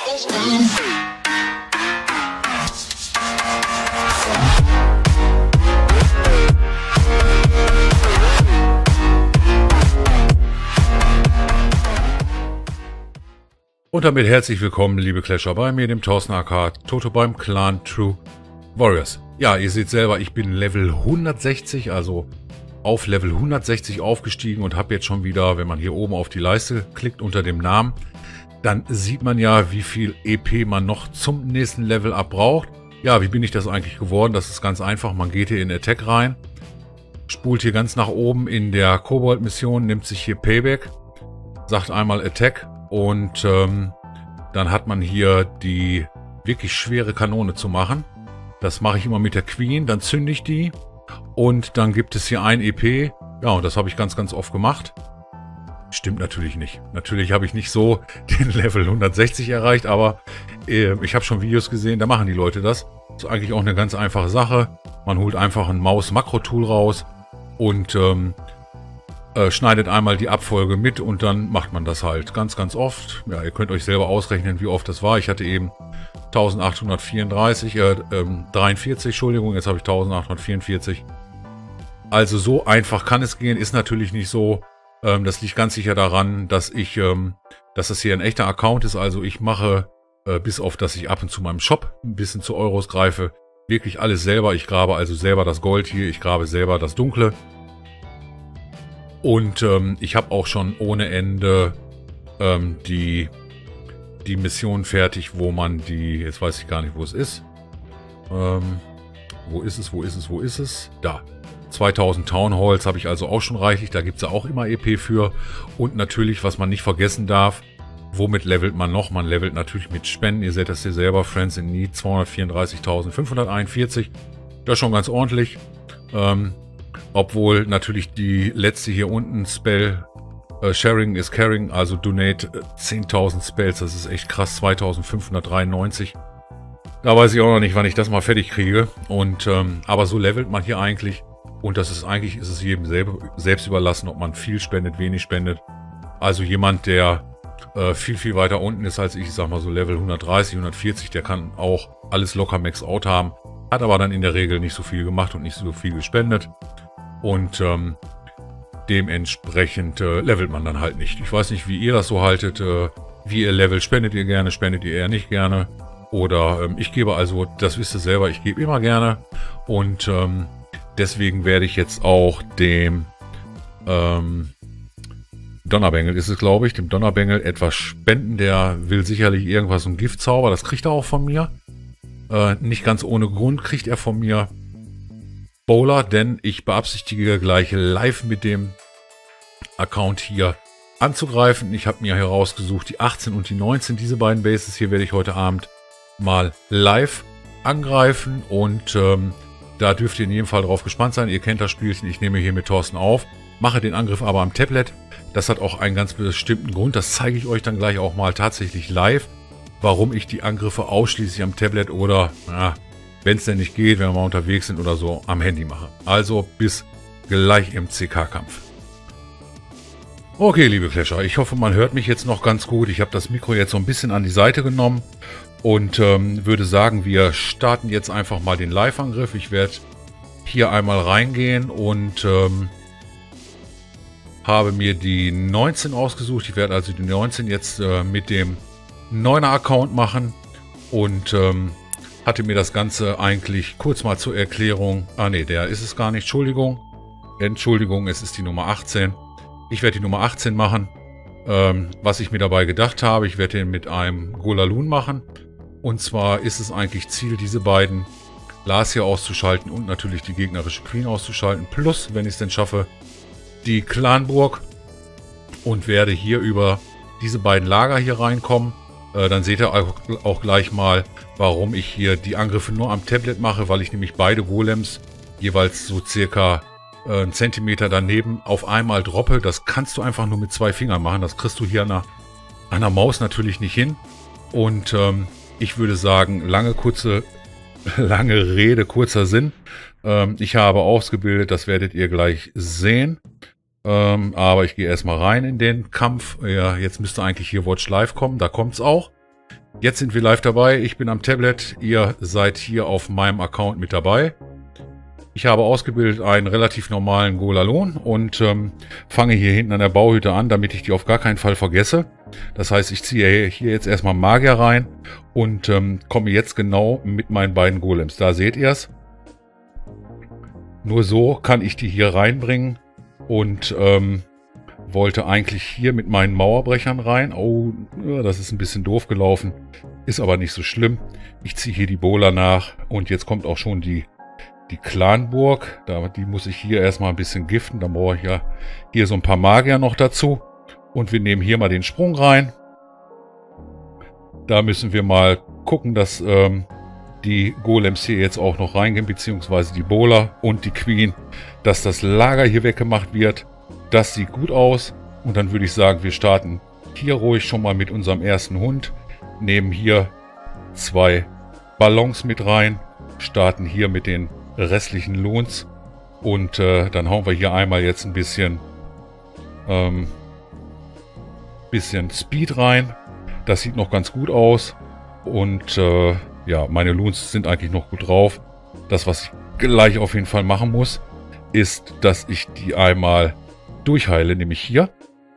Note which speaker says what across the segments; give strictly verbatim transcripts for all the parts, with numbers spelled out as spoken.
Speaker 1: Und damit herzlich willkommen, liebe Clasher, bei mir, dem Thorsten aka Toto beim Clan True Warriors. Ja, ihr seht selber, ich bin Level hundertsechzig, also auf Level hundertsechzig aufgestiegen und habe jetzt schon wieder, wenn man hier oben auf die Leiste klickt unter dem Namen, dann sieht man ja, wie viel E P man noch zum nächsten Level up braucht. Ja, wie bin ich das eigentlich geworden? Das ist ganz einfach, man geht hier in Attack rein, spult hier ganz nach oben in der Kobold-Mission, nimmt sich hier Payback, sagt einmal Attack. Und ähm, dann hat man hier die wirklich schwere Kanone zu machen. Das mache ich immer mit der Queen, dann zünde ich die. Und dann gibt es hier ein E P. Ja, und das habe ich ganz, ganz oft gemacht. Stimmt natürlich nicht. Natürlich habe ich nicht so den Level hundertsechzig erreicht, aber äh, ich habe schon Videos gesehen, da machen die Leute das. Das ist eigentlich auch eine ganz einfache Sache. Man holt einfach ein Maus-Makro-Tool raus und ähm, Äh, schneidet einmal die Abfolge mit und dann macht man das halt ganz, ganz oft. Ja, ihr könnt euch selber ausrechnen, wie oft das war. Ich hatte eben eintausendachthundertvierunddreißig, äh, ähm, dreiundvierzig, Entschuldigung, jetzt habe ich eintausendachthundertvierundvierzig. Also so einfach kann es gehen, ist natürlich nicht so. Ähm, das liegt ganz sicher daran, dass ich, ähm, dass das hier ein echter Account ist. Also ich mache, äh, bis auf, dass ich ab und zu meinem Shop ein bisschen zu Euros greife, wirklich alles selber. Ich grabe also selber das Gold hier, ich grabe selber das Dunkle. Und ähm, ich habe auch schon ohne Ende ähm, die, die Mission fertig, wo man die, jetzt weiß ich gar nicht, wo es ist. Ähm, wo ist es, wo ist es, wo ist es? Da. zweitausend Town Halls habe ich also auch schon reichlich, da gibt es ja auch immer E P für. Und natürlich, was man nicht vergessen darf, womit levelt man noch? Man levelt natürlich mit Spenden, ihr seht das hier selber, Friends in Need, zweihundertvierunddreißigtausendfünfhunderteinundvierzig. Das ist schon ganz ordentlich. Ähm, Obwohl natürlich die letzte hier unten, Spell, äh, Sharing is Caring, also Donate äh, zehntausend Spells, das ist echt krass, zweitausendfünfhundertdreiundneunzig. Da weiß ich auch noch nicht, wann ich das mal fertig kriege. Und ähm, aber so levelt man hier eigentlich. Und das ist eigentlich, ist es jedem selber, selbst überlassen, ob man viel spendet, wenig spendet. Also jemand, der äh, viel, viel weiter unten ist als ich, ich sag mal so Level hundertdreißig, hundertvierzig, der kann auch alles locker Max Out haben. Hat aber dann in der Regel nicht so viel gemacht und nicht so viel gespendet. Und ähm, dementsprechend äh, levelt man dann halt nicht. Ich weiß nicht, wie ihr das so haltet. Äh, wie ihr levelt, spendet ihr gerne, spendet ihr eher nicht gerne. Oder ähm, ich gebe also, das wisst ihr selber, ich gebe immer gerne. Und ähm, deswegen werde ich jetzt auch dem ähm, Donnerbengel, ist es glaube ich, dem Donnerbengel etwas spenden. Der will sicherlich irgendwas, ein Giftzauber, das kriegt er auch von mir. Äh, nicht ganz ohne Grund kriegt er von mir Bowler, denn ich beabsichtige gleich live mit dem Account hier anzugreifen. Ich habe mir herausgesucht die achtzehn und die neunzehn, diese beiden Bases hier werde ich heute Abend mal live angreifen und ähm, da dürft ihr in jedem Fall drauf gespannt sein. Ihr kennt das Spielchen, ich nehme hier mit Thorsten auf, mache den Angriff aber am Tablet. Das hat auch einen ganz bestimmten Grund, das zeige ich euch dann gleich auch mal tatsächlich live, warum ich die Angriffe ausschließlich am Tablet oder, ja, wenn es denn nicht geht, wenn wir mal unterwegs sind oder so, am Handy mache. Also bis gleich im C K-Kampf. Okay, liebe Clasher, ich hoffe, man hört mich jetzt noch ganz gut. Ich habe das Mikro jetzt so ein bisschen an die Seite genommen und ähm, würde sagen, wir starten jetzt einfach mal den Live-Angriff. Ich werde hier einmal reingehen und ähm, habe mir die neunzehn ausgesucht. Ich werde also die neunzehn jetzt äh, mit dem neuner Account machen und ähm, hatte mir das Ganze eigentlich kurz mal zur Erklärung, ah ne, der ist es gar nicht, Entschuldigung, Entschuldigung, es ist die Nummer achtzehn. Ich werde die Nummer achtzehn machen, ähm, was ich mir dabei gedacht habe, ich werde den mit einem Golaloon machen und zwar ist es eigentlich Ziel, diese beiden Lars hier auszuschalten und natürlich die gegnerische Queen auszuschalten, plus, wenn ich es denn schaffe, die Clanburg und werde hier über diese beiden Lager hier reinkommen. Äh, dann seht ihr auch, auch gleich mal, warum ich hier die Angriffe nur am Tablet mache, weil ich nämlich beide Golems jeweils so circa äh, einen Zentimeter daneben auf einmal droppe. Das kannst du einfach nur mit zwei Fingern machen. Das kriegst du hier an der, an der Maus natürlich nicht hin. Und ähm, ich würde sagen, lange, kurze, lange Rede, kurzer Sinn. Ähm, ich habe ausgebildet, das werdet ihr gleich sehen. Ähm, aber ich gehe erstmal rein in den Kampf. Ja, jetzt müsste eigentlich hier Watch Live kommen, da kommt es auch. Jetzt sind wir live dabei. Ich bin am Tablet. Ihr seid hier auf meinem Account mit dabei. Ich habe ausgebildet einen relativ normalen Golalon und ähm, fange hier hinten an der Bauhütte an, damit ich die auf gar keinen Fall vergesse. Das heißt, ich ziehe hier jetzt erstmal Magier rein und ähm, komme jetzt genau mit meinen beiden Golems. Da seht ihr es. Nur so kann ich die hier reinbringen und ähm, wollte eigentlich hier mit meinen Mauerbrechern rein. Oh, das ist ein bisschen doof gelaufen. Ist aber nicht so schlimm. Ich ziehe hier die Bola nach und jetzt kommt auch schon die Die Clanburg, da, die muss ich hier erstmal ein bisschen giften. Dann brauche ich ja hier so ein paar Magier noch dazu. Und wir nehmen hier mal den Sprung rein. Da müssen wir mal gucken, dass ähm, die Golems hier jetzt auch noch reingehen, beziehungsweise die Bola und die Queen, dass das Lager hier weggemacht wird. Das sieht gut aus. Und dann würde ich sagen, wir starten hier ruhig schon mal mit unserem ersten Hund. Nehmen hier zwei Ballons mit rein. Starten hier mit den restlichen Lohns und äh, dann hauen wir hier einmal jetzt ein bisschen ähm, bisschen Speed rein. Das sieht noch ganz gut aus und äh, ja, meine Loons sind eigentlich noch gut drauf. Das, was ich gleich auf jeden Fall machen muss, ist, dass ich die einmal durchheile, nämlich hier.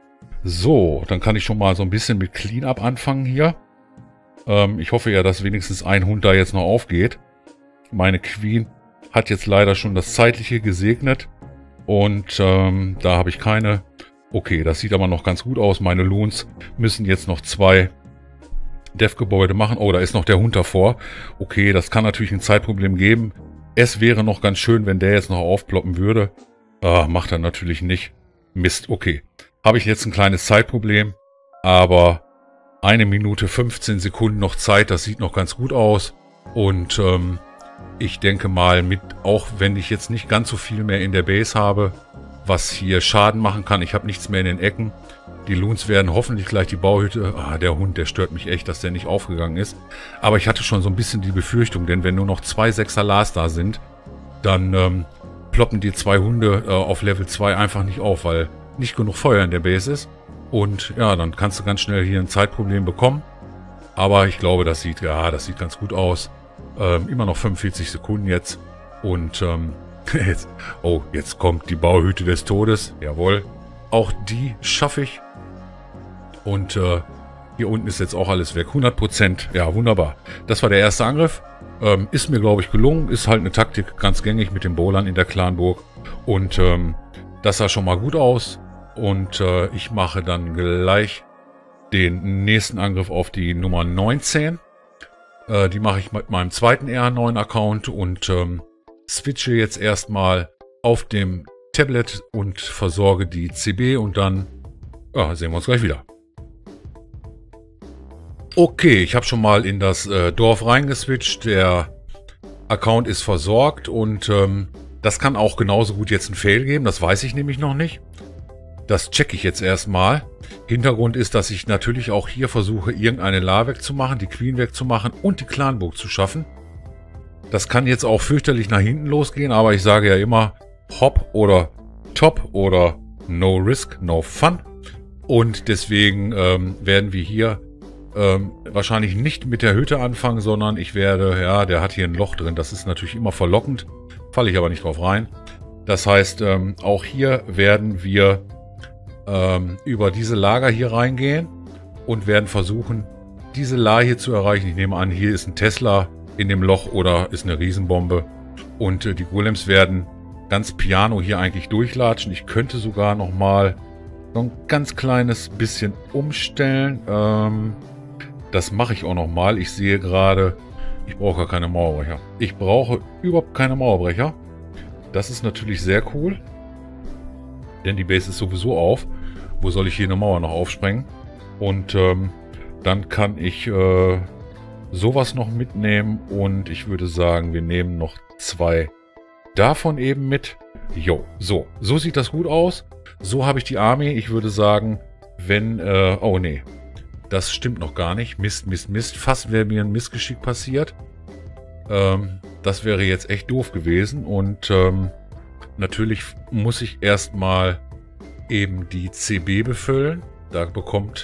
Speaker 1: So, dann kann ich schon mal so ein bisschen mit Cleanup anfangen hier. Ähm, ich hoffe ja, dass wenigstens ein Hund da jetzt noch aufgeht. Meine Queen hat jetzt leider schon das Zeitliche gesegnet. Und ähm, da habe ich keine. Okay, das sieht aber noch ganz gut aus. Meine Loons müssen jetzt noch zwei Dev-Gebäude machen. Oh, da ist noch der Hund davor. Okay, das kann natürlich ein Zeitproblem geben. Es wäre noch ganz schön, wenn der jetzt noch aufploppen würde. Ah, macht er natürlich nicht. Mist, okay. Habe ich jetzt ein kleines Zeitproblem. Aber eine Minute fünfzehn Sekunden noch Zeit. Das sieht noch ganz gut aus. Und ähm, ich denke mal, mit, auch wenn ich jetzt nicht ganz so viel mehr in der Base habe, was hier Schaden machen kann. Ich habe nichts mehr in den Ecken. Die Loons werden hoffentlich gleich die Bauhütte... Ah, der Hund, der stört mich echt, dass der nicht aufgegangen ist. Aber ich hatte schon so ein bisschen die Befürchtung, denn wenn nur noch zwei Sechser Lars da sind, dann ähm, ploppen die zwei Hunde äh, auf Level zwei einfach nicht auf, weil nicht genug Feuer in der Base ist. Und ja, dann kannst du ganz schnell hier ein Zeitproblem bekommen. Aber ich glaube, das sieht, ja, das sieht ganz gut aus. Ähm, immer noch fünfundvierzig Sekunden jetzt. Und, ähm, jetzt, oh, jetzt kommt die Bauhütte des Todes. Jawohl. Auch die schaffe ich. Und, äh, hier unten ist jetzt auch alles weg. hundert Prozent. Ja, wunderbar. Das war der erste Angriff. Ähm, ist mir, glaube ich, gelungen. Ist halt eine Taktik ganz gängig mit den Bowlern in der Clanburg. Und, ähm, das sah schon mal gut aus. Und, äh, ich mache dann gleich den nächsten Angriff auf die Nummer neunzehn. Die mache ich mit meinem zweiten R neun Account und ähm, switche jetzt erstmal auf dem Tablet und versorge die C B und dann ja, sehen wir uns gleich wieder. Okay, ich habe schon mal in das äh, Dorf reingeswitcht. Der Account ist versorgt und ähm, das kann auch genauso gut jetzt einen Fail geben. Das weiß ich nämlich noch nicht. Das checke ich jetzt erstmal. Hintergrund ist, dass ich natürlich auch hier versuche, irgendeine La wegzumachen, die Queen wegzumachen und die Clanburg zu schaffen. Das kann jetzt auch fürchterlich nach hinten losgehen, aber ich sage ja immer Hop oder Top oder No Risk, No Fun. Und deswegen ähm, werden wir hier ähm, wahrscheinlich nicht mit der Hütte anfangen, sondern ich werde, ja, der hat hier ein Loch drin, das ist natürlich immer verlockend, falle ich aber nicht drauf rein. Das heißt, ähm, auch hier werden wir ähm, über diese Lager hier reingehen und werden versuchen, diese La hier zu erreichen. Ich nehme an, hier ist ein Tesla in dem Loch oder ist eine Riesenbombe. Und äh, die Golems werden ganz piano hier eigentlich durchlatschen. Ich könnte sogar nochmal so ein ganz kleines bisschen umstellen. Ähm, das mache ich auch nochmal. Ich sehe gerade, ich brauche gar keine Mauerbrecher. Ich brauche überhaupt keine Mauerbrecher. Das ist natürlich sehr cool. Denn die Base ist sowieso auf. Wo soll ich hier eine Mauer noch aufsprengen? Und ähm, dann kann ich äh, sowas noch mitnehmen. Und ich würde sagen, wir nehmen noch zwei davon eben mit. Jo, so. So sieht das gut aus. So habe ich die Armee. Ich würde sagen, wenn... Äh, oh, nee. Das stimmt noch gar nicht. Mist, Mist, Mist. Fast wäre mir ein Missgeschick passiert. Ähm, das wäre jetzt echt doof gewesen. Und ähm, natürlich muss ich erstmal eben die C B befüllen. Da bekommt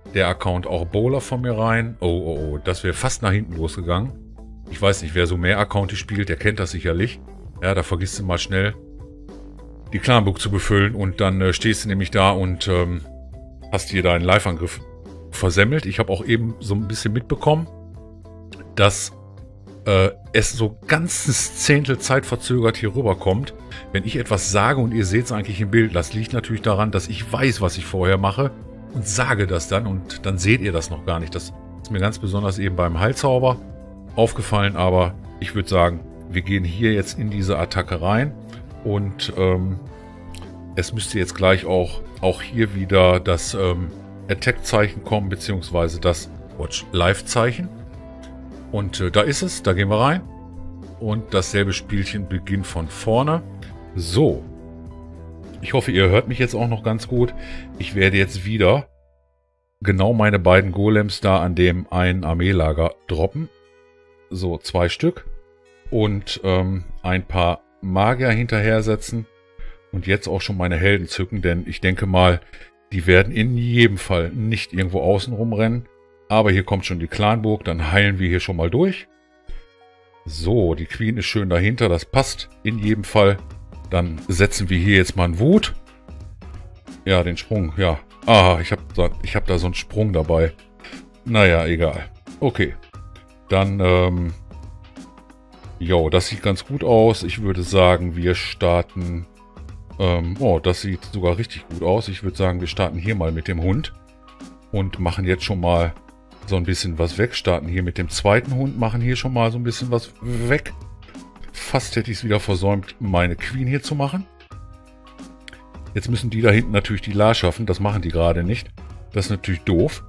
Speaker 1: der Account auch Bowler von mir rein. Oh, oh, oh, das wäre fast nach hinten losgegangen. Ich weiß nicht, wer so mehr Accounts spielt, der kennt das sicherlich. Ja, da vergisst du mal schnell, die Clanburg zu befüllen und dann äh, stehst du nämlich da und ähm, hast hier deinen Live-Angriff versemmelt. Ich habe auch eben so ein bisschen mitbekommen, dass äh, es so ganzes Zehntel Zeit verzögert hier rüberkommt, wenn ich etwas sage und ihr seht es eigentlich im Bild. Das liegt natürlich daran, dass ich weiß, was ich vorher mache und sage das dann und dann seht ihr das noch gar nicht. Das ist mir ganz besonders eben beim Heilzauber aufgefallen, aber ich würde sagen, wir gehen hier jetzt in diese Attacke rein und ähm, es müsste jetzt gleich auch, auch hier wieder das ähm, Attack-Zeichen kommen, beziehungsweise das Watch-Live-Zeichen. Und äh, da ist es, da gehen wir rein. Und dasselbe Spielchen beginnt von vorne. So. Ich hoffe, ihr hört mich jetzt auch noch ganz gut. Ich werde jetzt wieder genau meine beiden Golems da an dem einen Armeelager droppen. So, zwei Stück. Und ähm, ein paar Magier hinterher setzen. Und jetzt auch schon meine Helden zücken, denn ich denke mal, die werden in jedem Fall nicht irgendwo außen rumrennen. Aber hier kommt schon die Clanburg, dann heilen wir hier schon mal durch. So, die Queen ist schön dahinter, das passt in jedem Fall. Dann setzen wir hier jetzt mal einen Wut. Ja, den Sprung, ja. Ah, ich habe da, ich hab da so einen Sprung dabei. Naja, egal. Okay, dann, ähm... jo, das sieht ganz gut aus. Ich würde sagen, wir starten... Ähm, oh, das sieht sogar richtig gut aus. Ich würde sagen, wir starten hier mal mit dem Hund. Und machen jetzt schon mal so ein bisschen was weg. Starten hier mit dem zweiten Hund, machen hier schon mal so ein bisschen was weg. Fast hätte ich es wieder versäumt, meine Queen hier zu machen. Jetzt müssen die da hinten natürlich die La schaffen. Das machen die gerade nicht. Das ist natürlich doof.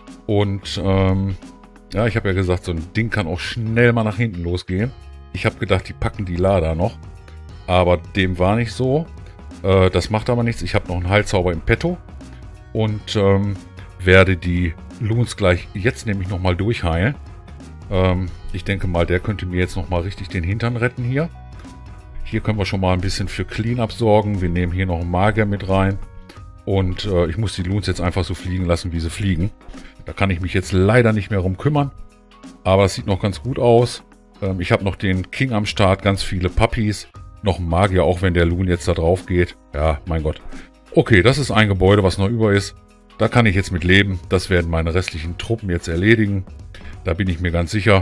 Speaker 1: Und ähm, ja, ich habe ja gesagt, so ein Ding kann auch schnell mal nach hinten losgehen. Ich habe gedacht, die packen die La da noch. Aber dem war nicht so. Äh, das macht aber nichts. Ich habe noch einen Heilzauber im Petto. Und ähm, werde die Loons gleich jetzt nämlich nochmal durchheilen. Ähm, ich denke mal, der könnte mir jetzt nochmal richtig den Hintern retten hier. Hier können wir schon mal ein bisschen für Cleanup sorgen. Wir nehmen hier noch einen Magier mit rein. Und äh, ich muss die Loons jetzt einfach so fliegen lassen, wie sie fliegen. Da kann ich mich jetzt leider nicht mehr rum kümmern. Aber es sieht noch ganz gut aus. Ähm, ich habe noch den King am Start, ganz viele Puppies. Noch ein Magier, auch wenn der Loon jetzt da drauf geht. Ja, mein Gott. Okay, das ist ein Gebäude, was noch über ist. Da kann ich jetzt mit leben. Das werden meine restlichen Truppen jetzt erledigen. Da bin ich mir ganz sicher.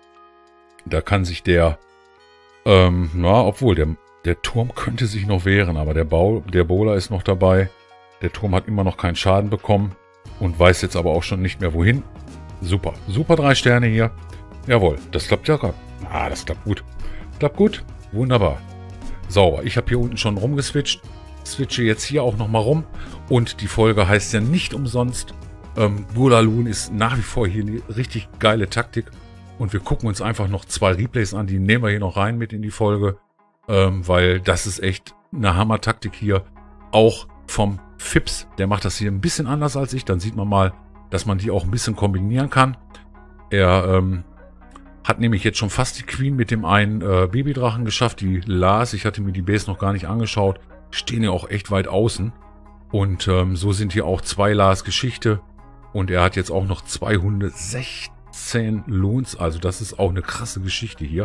Speaker 1: Da kann sich der... Ähm, na, obwohl, der, der Turm könnte sich noch wehren. Aber der, Bau, der Bowler ist noch dabei. Der Turm hat immer noch keinen Schaden bekommen. Und weiß jetzt aber auch schon nicht mehr wohin. Super. Super drei Sterne hier. Jawohl, das klappt ja gerade. Ah, das klappt gut. Klappt gut. Wunderbar. Sauber. Ich habe hier unten schon rumgeswitcht. Switche jetzt hier auch nochmal rum. Und die Folge heißt ja nicht umsonst. Ähm, Gulaloon ist nach wie vor hier eine richtig geile Taktik. Und wir gucken uns einfach noch zwei Replays an. Die nehmen wir hier noch rein mit in die Folge. Ähm, weil das ist echt eine Hammer-Taktik hier. Auch vom Fips. Der macht das hier ein bisschen anders als ich. Dann sieht man mal, dass man die auch ein bisschen kombinieren kann. Er ähm, hat nämlich jetzt schon fast die Queen mit dem einen äh, Babydrachen geschafft. Die Lars, ich hatte mir die Base noch gar nicht angeschaut, stehen ja auch echt weit außen. Und ähm, so sind hier auch zwei Lars Geschichte. Und er hat jetzt auch noch zweihundertsechzehn Loons. Also das ist auch eine krasse Geschichte hier.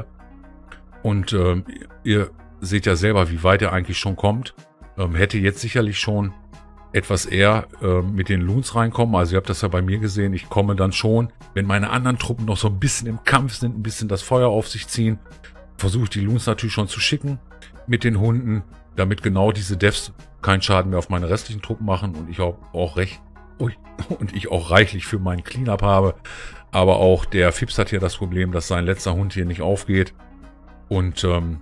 Speaker 1: Und ähm, ihr seht ja selber, wie weit er eigentlich schon kommt. Ähm, hätte jetzt sicherlich schon etwas eher äh, mit den Loons reinkommen. Also ihr habt das ja bei mir gesehen. Ich komme dann schon, wenn meine anderen Truppen noch so ein bisschen im Kampf sind, ein bisschen das Feuer auf sich ziehen, versuche ich die Loons natürlich schon zu schicken mit den Hunden, damit genau diese Devs keinen Schaden mehr auf meine restlichen Truppen machen und ich auch, auch recht ui, und ich auch reichlich für meinen Cleanup habe. Aber auch der Fips hat hier das Problem, dass sein letzter Hund hier nicht aufgeht und ähm,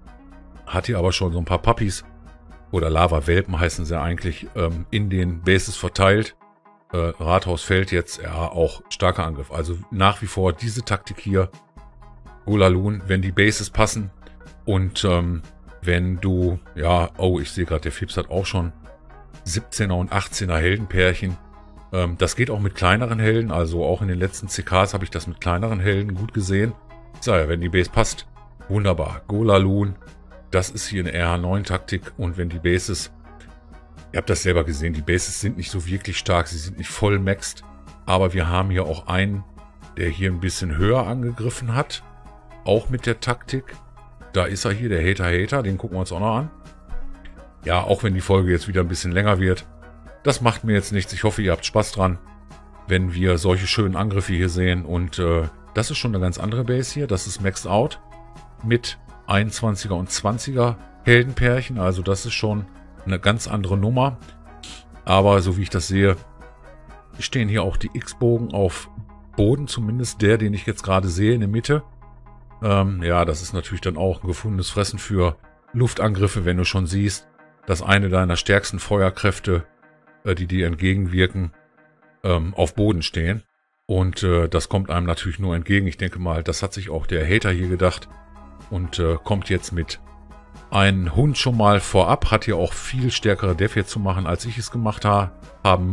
Speaker 1: hat hier aber schon so ein paar Puppies oder Lava-Welpen heißen sie eigentlich, ähm, in den Bases verteilt. Äh, Rathaus fällt jetzt, ja, auch starker Angriff. Also nach wie vor diese Taktik hier, Gulaloon, wenn die Bases passen und ähm, wenn du, ja, oh, ich sehe gerade, der Fips hat auch schon siebzehner und achtzehner Heldenpärchen. Ähm, das geht auch mit kleineren Helden, also auch in den letzten C Ks habe ich das mit kleineren Helden gut gesehen. So, ja, wenn die Base passt, wunderbar. Gulaloon. Das ist hier eine R H neun Taktik und wenn die Bases Ihr habt das selber gesehen, die Bases sind nicht so wirklich stark, sie sind nicht voll maxed. Aber wir haben hier auch einen, der hier ein bisschen höher angegriffen hat. Auch mit der Taktik. Da ist er hier, der Hater Hater, den gucken wir uns auch noch an. Ja, auch wenn die Folge jetzt wieder ein bisschen länger wird. Das macht mir jetzt nichts. Ich hoffe, ihr habt Spaß dran, wenn wir solche schönen Angriffe hier sehen. Und äh, das ist schon eine ganz andere Base hier. Das ist Maxed Out mit einundzwanziger und zwanziger Heldenpärchen. Also das ist schon eine ganz andere Nummer. Aber so wie ich das sehe, stehen hier auch die X-Bogen auf Boden. Zumindest der, den ich jetzt gerade sehe in der Mitte. Ähm, ja, das ist natürlich dann auch ein gefundenes Fressen für Luftangriffe, wenn du schon siehst, dass eine deiner stärksten Feuerkräfte, äh, die dir entgegenwirken, ähm, auf Boden stehen. Und äh, das kommt einem natürlich nur entgegen. Ich denke mal, das hat sich auch der Hater hier gedacht und äh, kommt jetzt mit einem Hund schon mal vorab. Hat hier auch viel stärkere Def jetzt zu machen, als ich es gemacht ha haben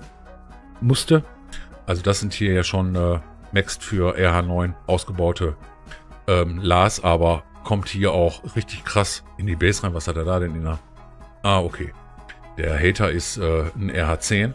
Speaker 1: musste. Also das sind hier ja schon äh, maxed für R H neun ausgebaute ähm, Lars, aber kommt hier auch richtig krass in die Base rein. Was hat er da denn in der... Ah, okay. Der Hater ist äh, ein R H zehn.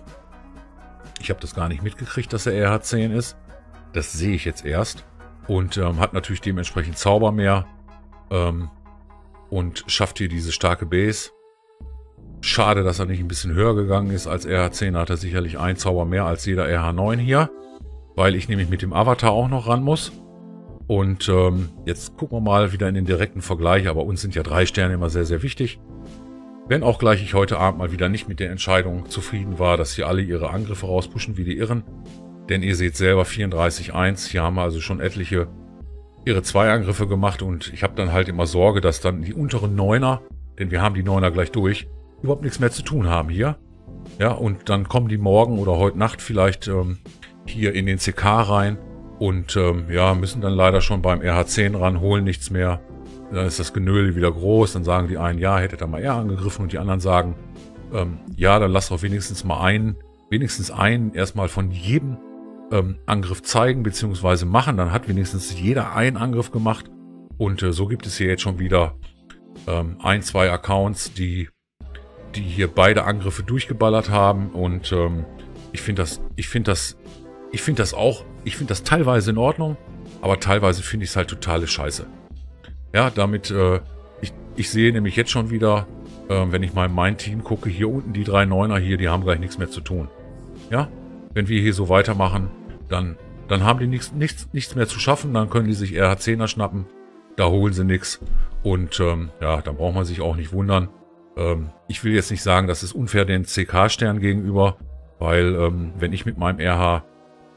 Speaker 1: Ich habe das gar nicht mitgekriegt, dass er R H zehn ist. Das sehe ich jetzt erst. Und ähm, hat natürlich dementsprechend Zauber mehr. Ähm, und schafft hier diese starke Base. Schade, dass er nicht ein bisschen höher gegangen ist als R H zehn. Da hat er sicherlich einen Zauber mehr als jeder R H neun hier. Weil ich nämlich mit dem Avatar auch noch ran muss. Und ähm, jetzt gucken wir mal wieder in den direkten Vergleich. Aber uns sind ja drei Sterne immer sehr, sehr wichtig. Wenn auch gleich ich heute Abend mal wieder nicht mit der Entscheidung zufrieden war, dass hier alle ihre Angriffe rauspushen wie die Irren. Denn ihr seht selber vierunddreißig eins. Hier haben wir also schon etliche ihre zwei Angriffe gemacht. Und ich habe dann halt immer Sorge, dass dann die unteren Neuner, denn wir haben die Neuner gleich durch, überhaupt nichts mehr zu tun haben hier. Ja, und dann kommen die morgen oder heute Nacht vielleicht ähm, hier in den C K rein. Und ähm, ja, müssen dann leider schon beim R H zehn ran, holen nichts mehr. Dann ist das Genöle wieder groß. Dann sagen die einen, ja, hättet ihr mal eher angegriffen. Und die anderen sagen, ähm, ja, dann lasst doch wenigstens mal einen, wenigstens einen erstmal von jedem ähm, Angriff zeigen bzw. machen. Dann hat wenigstens jeder einen Angriff gemacht. Und äh, so gibt es hier jetzt schon wieder ähm, ein, zwei Accounts, die, die hier beide Angriffe durchgeballert haben. Und ähm, ich finde das, ich finde das, ich finde das auch, ich finde das teilweise in Ordnung, aber teilweise finde ich es halt totale Scheiße. Ja, damit, äh, ich, ich sehe nämlich jetzt schon wieder, äh, wenn ich mal in mein Team gucke, hier unten die drei Neuner hier, die haben gleich nichts mehr zu tun. Ja, wenn wir hier so weitermachen, dann, dann haben die nichts, nichts, nichts mehr zu schaffen, dann können die sich R H zehner schnappen, da holen sie nichts und ähm, ja, dann braucht man sich auch nicht wundern. Ähm, ich will jetzt nicht sagen, das ist unfair den C K-Stern gegenüber, weil ähm, wenn ich mit meinem R H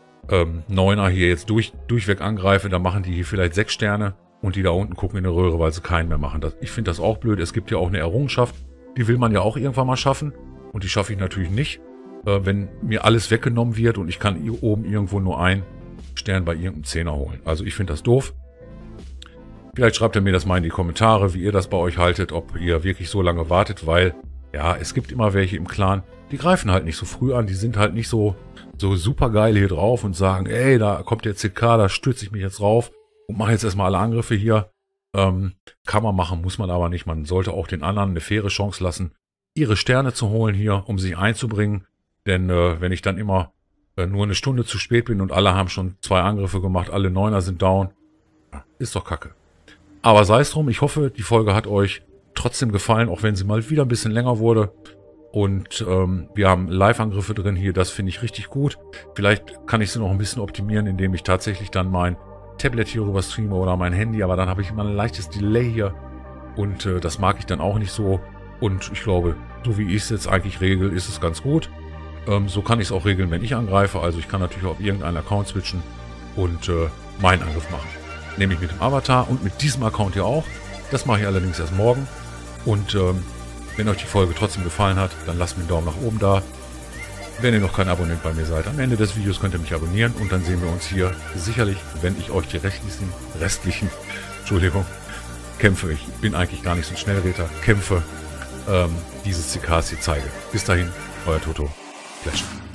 Speaker 1: neuner hier jetzt durch, durchweg angreife, dann machen die hier vielleicht sechs Sterne. Und die da unten gucken in der Röhre, weil sie keinen mehr machen. Das, ich finde das auch blöd. Es gibt ja auch eine Errungenschaft, die will man ja auch irgendwann mal schaffen. Und die schaffe ich natürlich nicht, äh, wenn mir alles weggenommen wird und ich kann hier oben irgendwo nur einen Stern bei irgendeinem Zehner holen. Also ich finde das doof. Vielleicht schreibt ihr mir das mal in die Kommentare, wie ihr das bei euch haltet, ob ihr wirklich so lange wartet, weil ja, es gibt immer welche im Clan, die greifen halt nicht so früh an, die sind halt nicht so, so super geil hier drauf und sagen, ey, da kommt der C K, da stürze ich mich jetzt rauf. Und mache jetzt erstmal alle Angriffe hier. Ähm, kann man machen, muss man aber nicht. Man sollte auch den anderen eine faire Chance lassen, ihre Sterne zu holen hier, um sich einzubringen. Denn äh, wenn ich dann immer äh, nur eine Stunde zu spät bin und alle haben schon zwei Angriffe gemacht, alle Neuner sind down, ist doch kacke. Aber sei es drum, ich hoffe, die Folge hat euch trotzdem gefallen, auch wenn sie mal wieder ein bisschen länger wurde. Und ähm, wir haben Live-Angriffe drin hier, das finde ich richtig gut. Vielleicht kann ich sie noch ein bisschen optimieren, indem ich tatsächlich dann mein Tablet hier rüber streame oder mein Handy, aber dann habe ich immer ein leichtes Delay hier und äh, das mag ich dann auch nicht so und ich glaube, so wie ich es jetzt eigentlich regel, ist es ganz gut. Ähm, so kann ich es auch regeln, wenn ich angreife, also ich kann natürlich auf irgendeinen Account switchen und äh, meinen Angriff machen. Nämlich mit dem Avatar und mit diesem Account hier auch. Das mache ich allerdings erst morgen und ähm, wenn euch die Folge trotzdem gefallen hat, dann lasst mir einen Daumen nach oben da. Wenn ihr noch kein Abonnent bei mir seid, am Ende des Videos könnt ihr mich abonnieren und dann sehen wir uns hier sicherlich, wenn ich euch die restlichen, restlichen, Entschuldigung, Kämpfe, ich bin eigentlich gar nicht so ein Schnellräder, Kämpfe ähm, dieses C Ks hier zeige. Bis dahin, euer Toto, Flash.